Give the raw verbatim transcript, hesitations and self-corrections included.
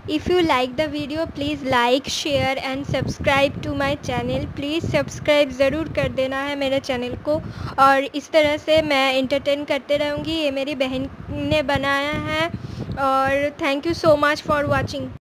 If you like the video, please like, share and subscribe to my channel. Please subscribe ज़रूर कर देना है मेरे चैनल को, और इस तरह से मैं एंटरटेन करते रहूँगी। ये मेरी बहन ने बनाया है, और thank you so much for watching.